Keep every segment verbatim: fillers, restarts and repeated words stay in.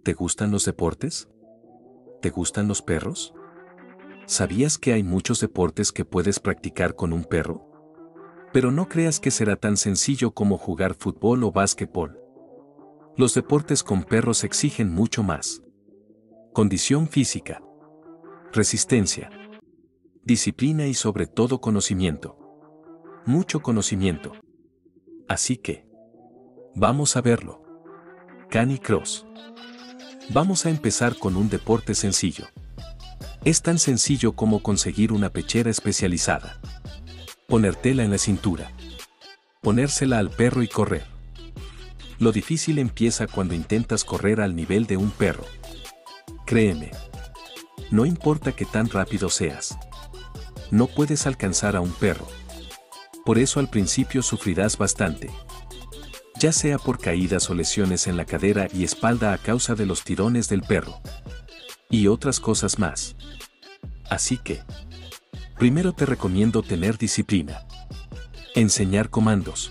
¿Te gustan los deportes? ¿Te gustan los perros? ¿Sabías que hay muchos deportes que puedes practicar con un perro? Pero no creas que será tan sencillo como jugar fútbol o básquetbol. Los deportes con perros exigen mucho más. Condición física, resistencia, disciplina y sobre todo conocimiento. Mucho conocimiento. Así que, vamos a verlo. Canicross. Vamos a empezar con un deporte sencillo. Es tan sencillo como conseguir una pechera especializada. Ponértela en la cintura. Ponérsela al perro y correr. Lo difícil empieza cuando intentas correr al nivel de un perro. Créeme. No importa qué tan rápido seas. No puedes alcanzar a un perro. Por eso al principio sufrirás bastante. Ya sea por caídas o lesiones en la cadera y espalda a causa de los tirones del perro. Y otras cosas más. Así que, primero te recomiendo tener disciplina. Enseñar comandos.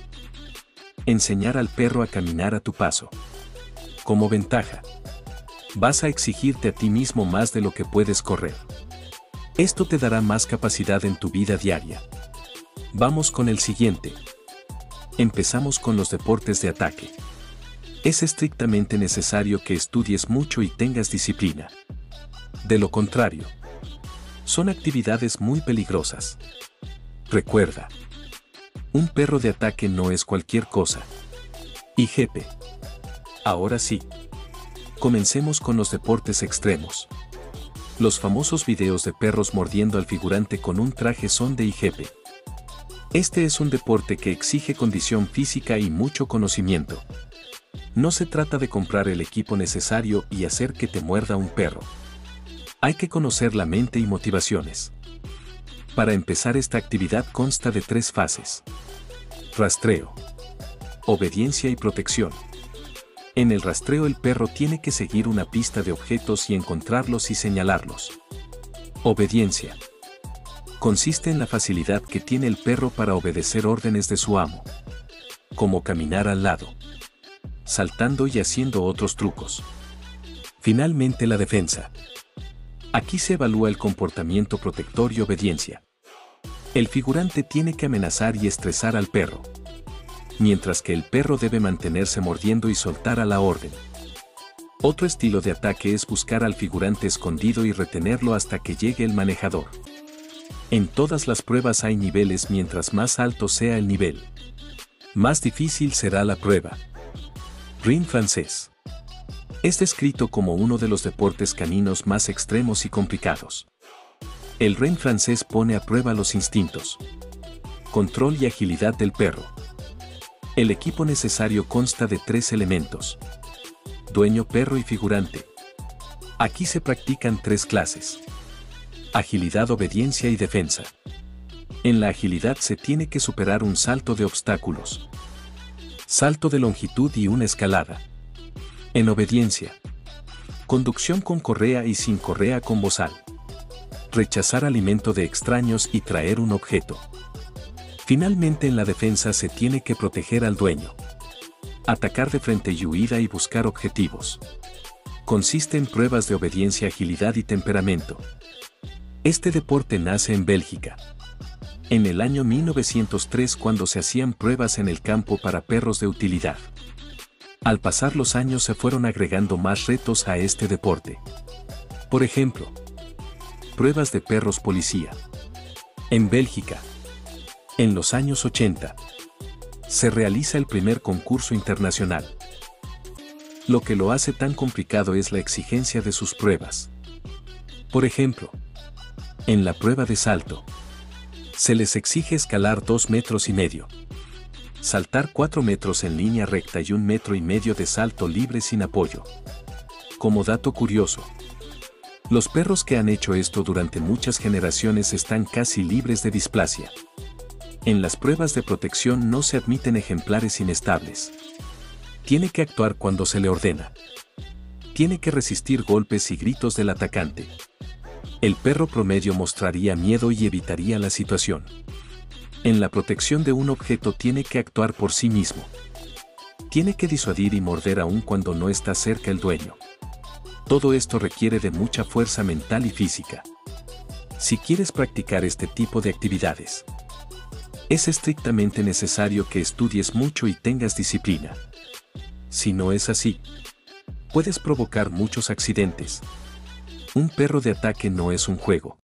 Enseñar al perro a caminar a tu paso. Como ventaja, vas a exigirte a ti mismo más de lo que puedes correr. Esto te dará más capacidad en tu vida diaria. Vamos con el siguiente. Empezamos con los deportes de ataque. Es estrictamente necesario que estudies mucho y tengas disciplina. De lo contrario, son actividades muy peligrosas. Recuerda, un perro de ataque no es cualquier cosa. I G P. Ahora sí. Comencemos con los deportes extremos. Los famosos videos de perros mordiendo al figurante con un traje son de I G P. Este es un deporte que exige condición física y mucho conocimiento. No se trata de comprar el equipo necesario y hacer que te muerda un perro. Hay que conocer la mente y motivaciones. Para empezar, esta actividad consta de tres fases. Rastreo. Obediencia y protección. En el rastreo el perro tiene que seguir una pista de objetos y encontrarlos y señalarlos. Obediencia. Consiste en la facilidad que tiene el perro para obedecer órdenes de su amo. Como caminar al lado, saltando y haciendo otros trucos. Finalmente, la defensa. Aquí se evalúa el comportamiento protector y obediencia. El figurante tiene que amenazar y estresar al perro, mientras que el perro debe mantenerse mordiendo y soltar a la orden. Otro estilo de ataque es buscar al figurante escondido y retenerlo hasta que llegue el manejador. En todas las pruebas hay niveles, mientras más alto sea el nivel, más difícil será la prueba. Ring francés. Es descrito como uno de los deportes caninos más extremos y complicados. El ring francés pone a prueba los instintos, control y agilidad del perro. El equipo necesario consta de tres elementos: dueño, perro y figurante. Aquí se practican tres clases: agilidad, obediencia y defensa. En la agilidad se tiene que superar un salto de obstáculos, salto de longitud y una escalada. En obediencia, conducción con correa y sin correa con bozal. Rechazar alimento de extraños y traer un objeto. Finalmente, en la defensa se tiene que proteger al dueño. Atacar de frente y huida y buscar objetivos. Consiste en pruebas de obediencia, agilidad y temperamento. Este deporte nace en Bélgica. En el año mil novecientos tres, cuando se hacían pruebas en el campo para perros de utilidad. Al pasar los años se fueron agregando más retos a este deporte. Por ejemplo, pruebas de perros policía. En Bélgica, en los años ochenta, se realiza el primer concurso internacional. Lo que lo hace tan complicado es la exigencia de sus pruebas. Por ejemplo, en la prueba de salto, se les exige escalar dos metros y medio, saltar cuatro metros en línea recta y un metro y medio de salto libre sin apoyo. Como dato curioso, los perros que han hecho esto durante muchas generaciones están casi libres de displasia. En las pruebas de protección no se admiten ejemplares inestables. Tiene que actuar cuando se le ordena. Tiene que resistir golpes y gritos del atacante. El perro promedio mostraría miedo y evitaría la situación. En la protección de un objeto tiene que actuar por sí mismo. Tiene que disuadir y morder aun cuando no está cerca el dueño. Todo esto requiere de mucha fuerza mental y física. Si quieres practicar este tipo de actividades, es estrictamente necesario que estudies mucho y tengas disciplina. Si no es así, puedes provocar muchos accidentes. Un perro de ataque no es un juego.